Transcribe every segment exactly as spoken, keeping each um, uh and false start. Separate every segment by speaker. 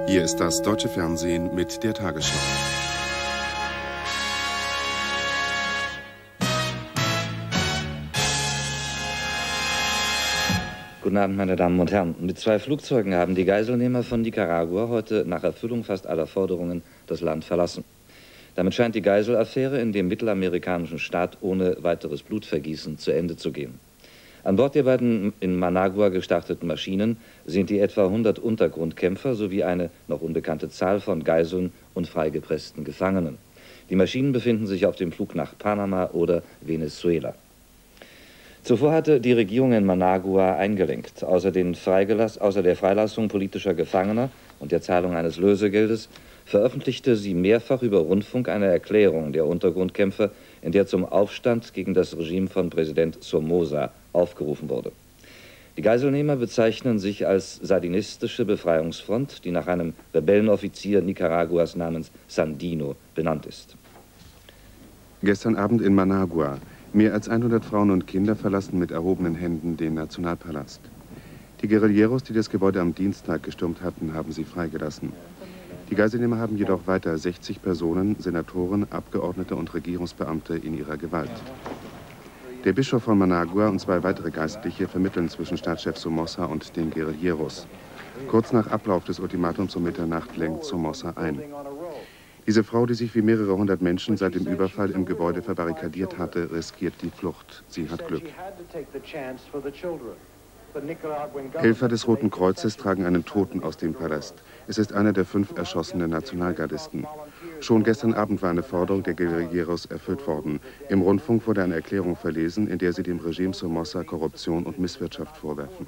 Speaker 1: Hier ist das deutsche Fernsehen mit der Tagesschau.
Speaker 2: Guten Abend, meine Damen und Herren. Mit zwei Flugzeugen haben die Geiselnehmer von Nicaragua heute nach Erfüllung fast aller Forderungen das Land verlassen. Damit scheint die Geiselaffäre in dem mittelamerikanischen Staat ohne weiteres Blutvergießen zu Ende zu gehen. An Bord der beiden in Managua gestarteten Maschinen sind die etwa hundert Untergrundkämpfer sowie eine noch unbekannte Zahl von Geiseln und freigepressten Gefangenen. Die Maschinen befinden sich auf dem Flug nach Panama oder Venezuela. Zuvor hatte die Regierung in Managua eingelenkt. Außer, den Freigelass, außer der Freilassung politischer Gefangener und der Zahlung eines Lösegeldes veröffentlichte sie mehrfach über Rundfunk eine Erklärung der Untergrundkämpfer, in der zum Aufstand gegen das Regime von Präsident Somoza aufgerufen wurde. Die Geiselnehmer bezeichnen sich als sandinistische Befreiungsfront, die nach einem Rebellenoffizier Nicaraguas namens Sandino benannt ist.
Speaker 1: Gestern Abend in Managua. Mehr als hundert Frauen und Kinder verlassen mit erhobenen Händen den Nationalpalast. Die Guerilleros, die das Gebäude am Dienstag gestürmt hatten, haben sie freigelassen. Die Geiselnehmer haben jedoch weiter sechzig Personen, Senatoren, Abgeordnete und Regierungsbeamte in ihrer Gewalt. Der Bischof von Managua und zwei weitere Geistliche vermitteln zwischen Staatschef Somoza und den Guerilleros. Kurz nach Ablauf des Ultimatums um Mitternacht lenkt Somoza ein. Diese Frau, die sich wie mehrere hundert Menschen seit dem Überfall im Gebäude verbarrikadiert hatte, riskiert die Flucht. Sie hat Glück. Helfer des Roten Kreuzes tragen einen Toten aus dem Palast. Es ist einer der fünf erschossenen Nationalgardisten. Schon gestern Abend war eine Forderung der Guerilleros erfüllt worden. Im Rundfunk wurde eine Erklärung verlesen, in der sie dem Regime Somoza Korruption und Misswirtschaft vorwerfen.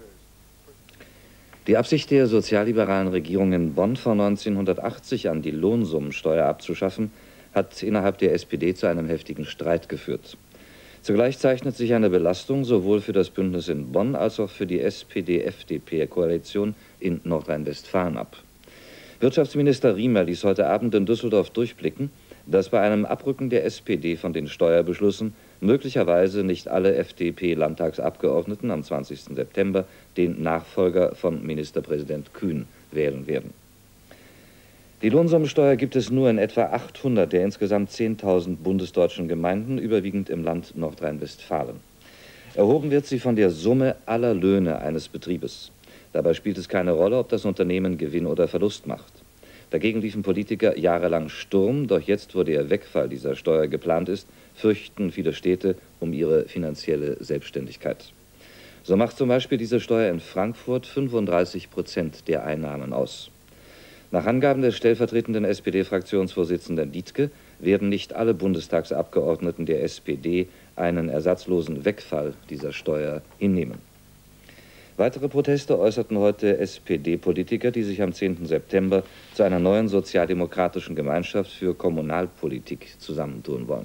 Speaker 2: Die Absicht der sozialliberalen Regierung in Bonn von neunzehnhundertachtzig an, die Lohnsummensteuer abzuschaffen, hat innerhalb der S P D zu einem heftigen Streit geführt. Zugleich zeichnet sich eine Belastung sowohl für das Bündnis in Bonn als auch für die S P D-F D P-Koalition in Nordrhein-Westfalen ab. Wirtschaftsminister Riemer ließ heute Abend in Düsseldorf durchblicken, dass bei einem Abrücken der S P D von den Steuerbeschlüssen möglicherweise nicht alle F D P-Landtagsabgeordneten am zwanzigsten September den Nachfolger von Ministerpräsident Kühn wählen werden. Die Lohnsummensteuer gibt es nur in etwa achthundert der insgesamt zehntausend bundesdeutschen Gemeinden, überwiegend im Land Nordrhein-Westfalen. Erhoben wird sie von der Summe aller Löhne eines Betriebes. Dabei spielt es keine Rolle, ob das Unternehmen Gewinn oder Verlust macht. Dagegen liefen Politiker jahrelang Sturm, doch jetzt, wo der Wegfall dieser Steuer geplant ist, fürchten viele Städte um ihre finanzielle Selbstständigkeit. So macht zum Beispiel diese Steuer in Frankfurt fünfunddreißig Prozent der Einnahmen aus. Nach Angaben des stellvertretenden S P D-Fraktionsvorsitzenden Dietke werden nicht alle Bundestagsabgeordneten der S P D einen ersatzlosen Wegfall dieser Steuer hinnehmen. Weitere Proteste äußerten heute S P D-Politiker, die sich am zehnten September zu einer neuen sozialdemokratischen Gemeinschaft für Kommunalpolitik zusammentun wollen.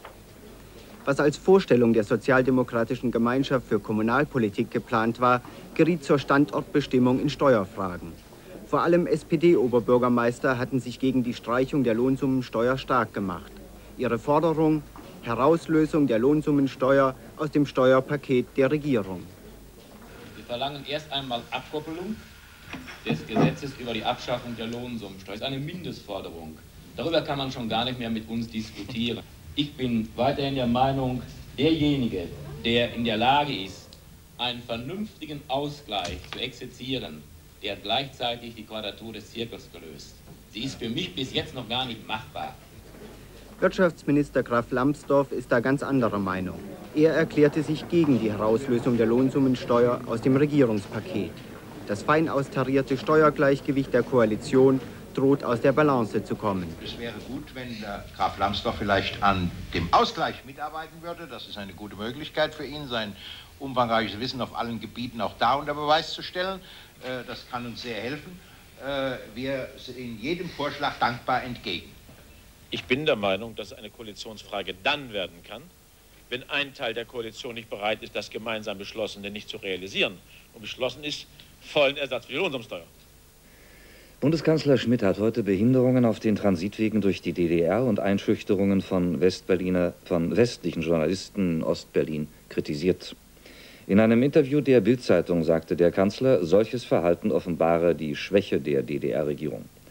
Speaker 3: Was als Vorstellung der sozialdemokratischen Gemeinschaft für Kommunalpolitik geplant war, geriet zur Standortbestimmung in Steuerfragen. Vor allem S P D-Oberbürgermeister hatten sich gegen die Streichung der Lohnsummensteuer stark gemacht. Ihre Forderung: Herauslösung der Lohnsummensteuer aus dem Steuerpaket der Regierung.
Speaker 4: Wir verlangen erst einmal Abkoppelung des Gesetzes über die Abschaffung der Lohnsummensteuer. Das ist eine Mindestforderung. Darüber kann man schon gar nicht mehr mit uns diskutieren. Ich bin weiterhin der Meinung, derjenige, der in der Lage ist, einen vernünftigen Ausgleich zu exerzieren, der hat gleichzeitig die Quadratur des Zirkels gelöst. Sie ist für mich bis jetzt noch gar nicht machbar.
Speaker 3: Wirtschaftsminister Graf Lambsdorff ist da ganz anderer Meinung. Er erklärte sich gegen die Herauslösung der Lohnsummensteuer aus dem Regierungspaket. Das fein austarierte Steuergleichgewicht der Koalition droht aus der Balance zu kommen.
Speaker 5: Es wäre gut, wenn der Graf Lambsdorff vielleicht an dem Ausgleich mitarbeiten würde. Das ist eine gute Möglichkeit für ihn, sein umfangreiches Wissen auf allen Gebieten auch da unter Beweis zu stellen. Das kann uns sehr helfen. Wir sehen jedem Vorschlag dankbar entgegen.
Speaker 6: Ich bin der Meinung, dass eine Koalitionsfrage dann werden kann, wenn ein Teil der Koalition nicht bereit ist, das gemeinsam Beschlossene nicht zu realisieren. Und beschlossen ist, vollen Ersatz für die Lohnsummsteuer.
Speaker 2: Bundeskanzler Schmidt hat heute Behinderungen auf den Transitwegen durch die D D R und Einschüchterungen von Westberliner, von westlichen Journalisten in Ostberlin kritisiert. In einem Interview der Bild-Zeitung sagte der Kanzler, solches Verhalten offenbare die Schwäche der D D R-Regierung.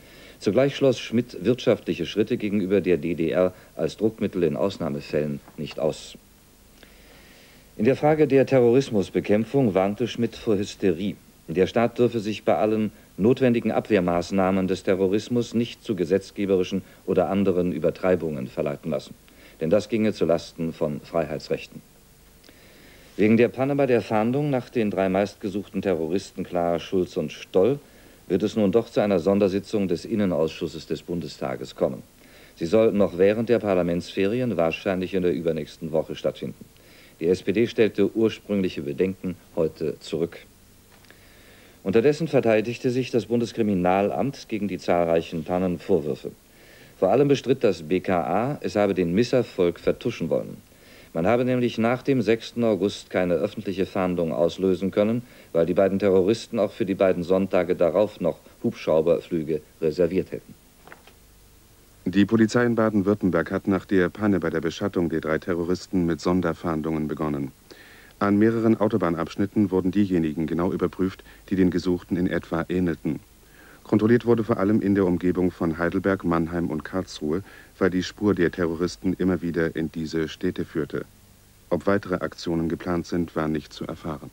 Speaker 2: Zugleich schloss Schmidt wirtschaftliche Schritte gegenüber der D D R als Druckmittel in Ausnahmefällen nicht aus. In der Frage der Terrorismusbekämpfung warnte Schmidt vor Hysterie. Der Staat dürfe sich bei allen notwendigen Abwehrmaßnahmen des Terrorismus nicht zu gesetzgeberischen oder anderen Übertreibungen verleiten lassen. Denn das ginge zulasten von Freiheitsrechten. Wegen der Panne bei der Fahndung nach den drei meistgesuchten Terroristen Clara, Schulz und Stoll wird es nun doch zu einer Sondersitzung des Innenausschusses des Bundestages kommen. Sie soll noch während der Parlamentsferien, wahrscheinlich in der übernächsten Woche, stattfinden. Die S P D stellte ursprüngliche Bedenken heute zurück. Unterdessen verteidigte sich das Bundeskriminalamt gegen die zahlreichen Pannenvorwürfe. Vor allem bestritt das B K A, es habe den Misserfolg vertuschen wollen. Man habe nämlich nach dem sechsten August keine öffentliche Fahndung auslösen können, weil die beiden Terroristen auch für die beiden Sonntage darauf noch Hubschrauberflüge reserviert hätten.
Speaker 1: Die Polizei in Baden-Württemberg hat nach der Panne bei der Beschattung der drei Terroristen mit Sonderfahndungen begonnen. An mehreren Autobahnabschnitten wurden diejenigen genau überprüft, die den Gesuchten in etwa ähnelten. Kontrolliert wurde vor allem in der Umgebung von Heidelberg, Mannheim und Karlsruhe, weil die Spur der Terroristen immer wieder in diese Städte führte. Ob weitere Aktionen geplant sind, war nicht zu erfahren.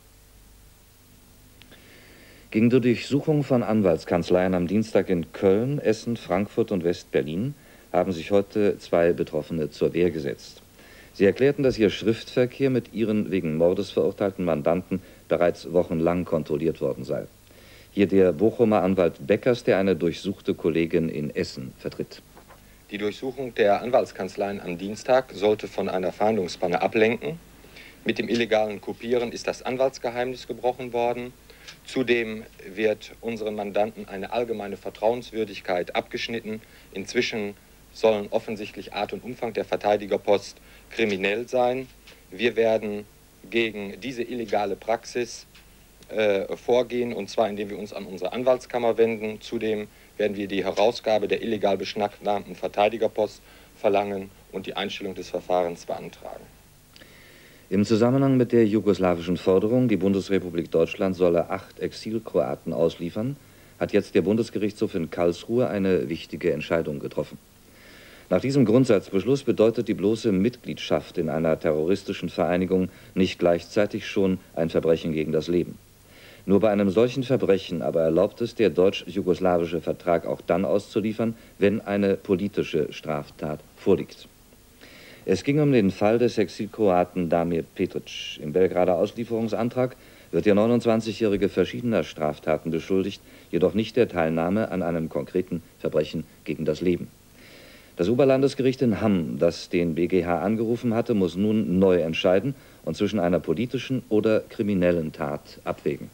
Speaker 2: Gegen die Durchsuchung von Anwaltskanzleien am Dienstag in Köln, Essen, Frankfurt und West-Berlin haben sich heute zwei Betroffene zur Wehr gesetzt. Sie erklärten, dass ihr Schriftverkehr mit ihren wegen Mordes verurteilten Mandanten bereits wochenlang kontrolliert worden sei. Hier der Bochumer Anwalt Beckers, der eine durchsuchte Kollegin in Essen vertritt.
Speaker 7: Die Durchsuchung der Anwaltskanzleien am Dienstag sollte von einer Fahndungspanne ablenken. Mit dem illegalen Kopieren ist das Anwaltsgeheimnis gebrochen worden. Zudem wird unseren Mandanten eine allgemeine Vertrauenswürdigkeit abgeschnitten. Inzwischen sollen offensichtlich Art und Umfang der Verteidigerpost kriminell sein. Wir werden gegen diese illegale Praxis äh, vorgehen, und zwar indem wir uns an unsere Anwaltskammer wenden. Zudem werden wir die Herausgabe der illegal beschlagnahmten Verteidigerpost verlangen und die Einstellung des Verfahrens beantragen.
Speaker 2: Im Zusammenhang mit der jugoslawischen Forderung, die Bundesrepublik Deutschland solle acht Exilkroaten ausliefern, hat jetzt der Bundesgerichtshof in Karlsruhe eine wichtige Entscheidung getroffen. Nach diesem Grundsatzbeschluss bedeutet die bloße Mitgliedschaft in einer terroristischen Vereinigung nicht gleichzeitig schon ein Verbrechen gegen das Leben. Nur bei einem solchen Verbrechen aber erlaubt es der deutsch-jugoslawische Vertrag auch dann auszuliefern, wenn eine politische Straftat vorliegt. Es ging um den Fall des Exilkroaten Damir Petric. Im Belgrader Auslieferungsantrag wird der neunundzwanzigjährige verschiedener Straftaten beschuldigt, jedoch nicht der Teilnahme an einem konkreten Verbrechen gegen das Leben. Das Oberlandesgericht in Hamm, das den B G H angerufen hatte, muss nun neu entscheiden und zwischen einer politischen oder kriminellen Tat abwägen.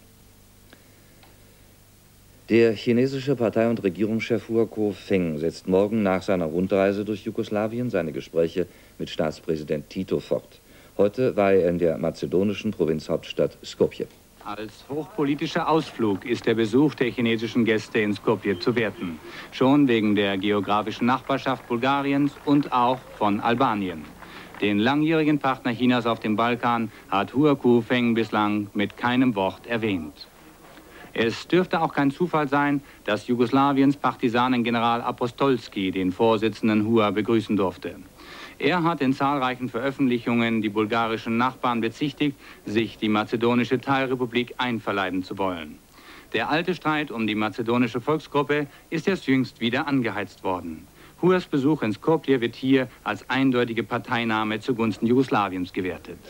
Speaker 2: Der chinesische Partei- und Regierungschef Hua Guofeng setzt morgen nach seiner Rundreise durch Jugoslawien seine Gespräche mit Staatspräsident Tito fort. Heute war er in der mazedonischen Provinzhauptstadt Skopje.
Speaker 8: Als hochpolitischer Ausflug ist der Besuch der chinesischen Gäste in Skopje zu werten. Schon wegen der geografischen Nachbarschaft Bulgariens und auch von Albanien. Den langjährigen Partner Chinas auf dem Balkan hat Hua Guofeng bislang mit keinem Wort erwähnt. Es dürfte auch kein Zufall sein, dass Jugoslawiens Partisanengeneral Apostolski den Vorsitzenden Hua begrüßen durfte. Er hat in zahlreichen Veröffentlichungen die bulgarischen Nachbarn bezichtigt, sich die mazedonische Teilrepublik einverleiben zu wollen. Der alte Streit um die mazedonische Volksgruppe ist erst jüngst wieder angeheizt worden. Huas Besuch in Skopje wird hier als eindeutige Parteinahme zugunsten Jugoslawiens gewertet.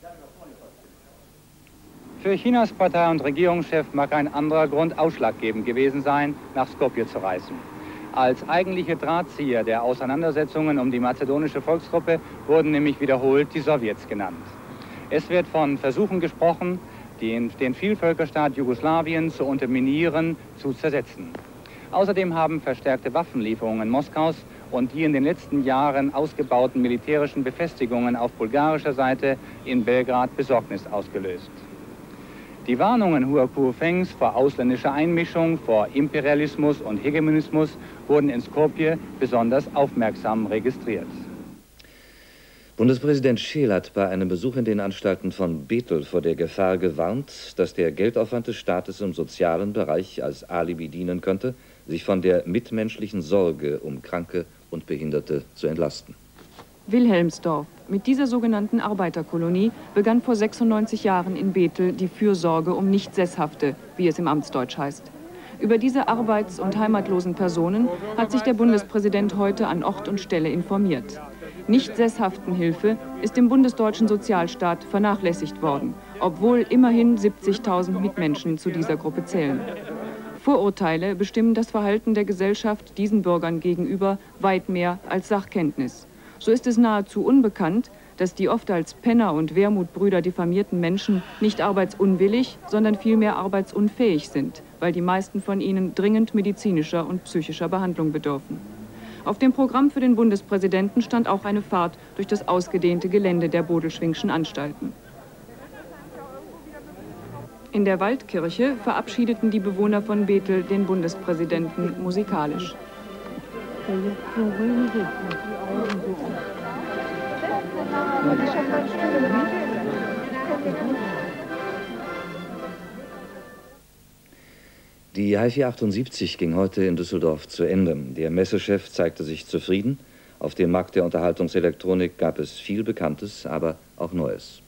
Speaker 8: Für Chinas Partei- und Regierungschef mag ein anderer Grund ausschlaggebend gewesen sein, nach Skopje zu reisen. Als eigentliche Drahtzieher der Auseinandersetzungen um die mazedonische Volksgruppe wurden nämlich wiederholt die Sowjets genannt. Es wird von Versuchen gesprochen, den, den Vielvölkerstaat Jugoslawien zu unterminieren, zu zersetzen. Außerdem haben verstärkte Waffenlieferungen Moskaus und die in den letzten Jahren ausgebauten militärischen Befestigungen auf bulgarischer Seite in Belgrad Besorgnis ausgelöst. Die Warnungen Hua Guofengs vor ausländischer Einmischung, vor Imperialismus und Hegemonismus wurden in Skopje besonders aufmerksam registriert.
Speaker 2: Bundespräsident Scheel hat bei einem Besuch in den Anstalten von Bethel vor der Gefahr gewarnt, dass der Geldaufwand des Staates im sozialen Bereich als Alibi dienen könnte, sich von der mitmenschlichen Sorge um Kranke und Behinderte zu entlasten.
Speaker 9: Wilhelmsdorf. Mit dieser sogenannten Arbeiterkolonie begann vor sechsundneunzig Jahren in Bethel die Fürsorge um Nicht-Sesshafte, wie es im Amtsdeutsch heißt. Über diese arbeits- und heimatlosen Personen hat sich der Bundespräsident heute an Ort und Stelle informiert. Nicht-Sesshaftenhilfe ist im bundesdeutschen Sozialstaat vernachlässigt worden, obwohl immerhin siebzigtausend Mitmenschen zu dieser Gruppe zählen. Vorurteile bestimmen das Verhalten der Gesellschaft diesen Bürgern gegenüber weit mehr als Sachkenntnis. So ist es nahezu unbekannt, dass die oft als Penner und Wermutbrüder diffamierten Menschen nicht arbeitsunwillig, sondern vielmehr arbeitsunfähig sind, weil die meisten von ihnen dringend medizinischer und psychischer Behandlung bedürfen. Auf dem Programm für den Bundespräsidenten stand auch eine Fahrt durch das ausgedehnte Gelände der Bodelschwingschen Anstalten. In der Waldkirche verabschiedeten die Bewohner von Bethel den Bundespräsidenten musikalisch.
Speaker 2: Die HiFi achtundsiebzig ging heute in Düsseldorf zu Ende. Der Messechef zeigte sich zufrieden. Auf dem Markt der Unterhaltungselektronik gab es viel Bekanntes, aber auch Neues.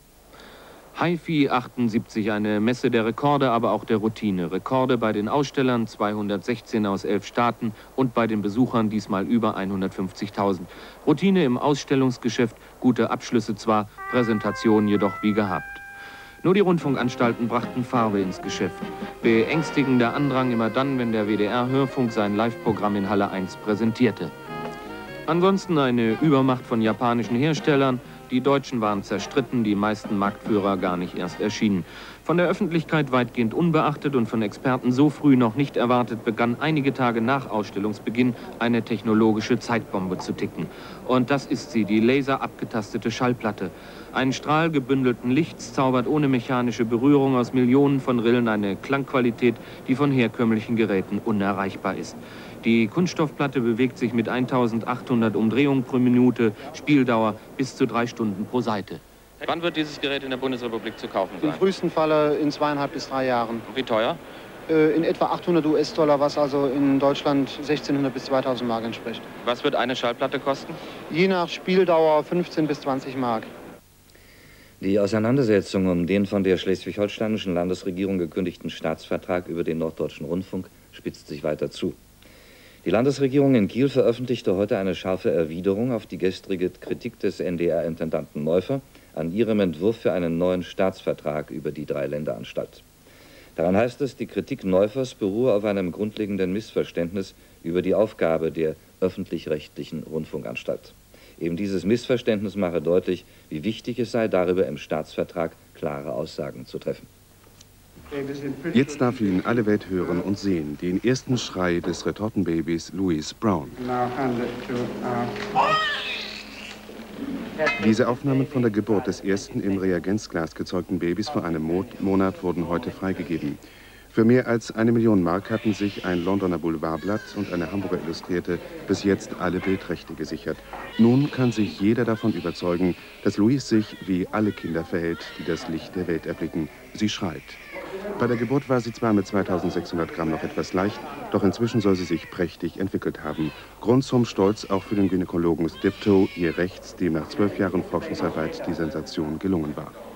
Speaker 10: HiFi achtundsiebzig, eine Messe der Rekorde, aber auch der Routine. Rekorde bei den Ausstellern, zweihundertsechzehn aus elf Staaten, und bei den Besuchern diesmal über hundertfünfzigtausend. Routine im Ausstellungsgeschäft, gute Abschlüsse zwar, Präsentation jedoch wie gehabt. Nur die Rundfunkanstalten brachten Farbe ins Geschäft. Beängstigender Andrang immer dann, wenn der W D R-Hörfunk sein Live-Programm in Halle eins präsentierte. Ansonsten eine Übermacht von japanischen Herstellern. Die Deutschen waren zerstritten, die meisten Marktführer gar nicht erst erschienen. Von der Öffentlichkeit weitgehend unbeachtet und von Experten so früh noch nicht erwartet, begann einige Tage nach Ausstellungsbeginn eine technologische Zeitbombe zu ticken. Und das ist sie, die laserabgetastete Schallplatte. Ein Strahl gebündelten Lichts zaubert ohne mechanische Berührung aus Millionen von Rillen eine Klangqualität, die von herkömmlichen Geräten unerreichbar ist. Die Kunststoffplatte bewegt sich mit eintausendachthundert Umdrehungen pro Minute, Spieldauer bis zu drei Stunden pro Seite.
Speaker 11: Wann wird dieses Gerät in der Bundesrepublik zu kaufen sein?
Speaker 12: Im frühesten Falle in zweieinhalb bis drei Jahren.
Speaker 11: Wie teuer?
Speaker 12: Äh, in etwa achthundert US-Dollar, was also in Deutschland sechzehnhundert bis zweitausend Mark entspricht.
Speaker 11: Was wird eine Schallplatte kosten?
Speaker 12: Je nach Spieldauer fünfzehn bis zwanzig Mark.
Speaker 2: Die Auseinandersetzung um den von der schleswig-holsteinischen Landesregierung gekündigten Staatsvertrag über den Norddeutschen Rundfunk spitzt sich weiter zu. Die Landesregierung in Kiel veröffentlichte heute eine scharfe Erwiderung auf die gestrige Kritik des N D R-Intendanten Neuffer an ihrem Entwurf für einen neuen Staatsvertrag über die Dreiländeranstalt. Daran heißt es, die Kritik Neuffers beruhe auf einem grundlegenden Missverständnis über die Aufgabe der öffentlich-rechtlichen Rundfunkanstalt. Eben dieses Missverständnis mache deutlich, wie wichtig es sei, darüber im Staatsvertrag klare Aussagen zu treffen.
Speaker 1: Jetzt darf ihn alle Welt hören und sehen, den ersten Schrei des Retortenbabys Louise Brown. Diese Aufnahmen von der Geburt des ersten im Reagenzglas gezeugten Babys vor einem Mo Monat wurden heute freigegeben. Für mehr als eine Million Mark hatten sich ein Londoner Boulevardblatt und eine Hamburger Illustrierte bis jetzt alle Bildrechte gesichert. Nun kann sich jeder davon überzeugen, dass Louise sich wie alle Kinder verhält, die das Licht der Welt erblicken. Sie schreit. Bei der Geburt war sie zwar mit zweitausendsechshundert Gramm noch etwas leicht, doch inzwischen soll sie sich prächtig entwickelt haben. Grund zum Stolz auch für den Gynäkologen Stiptoe, ihr rechts, dem nach zwölf Jahren Forschungsarbeit die Sensation gelungen war.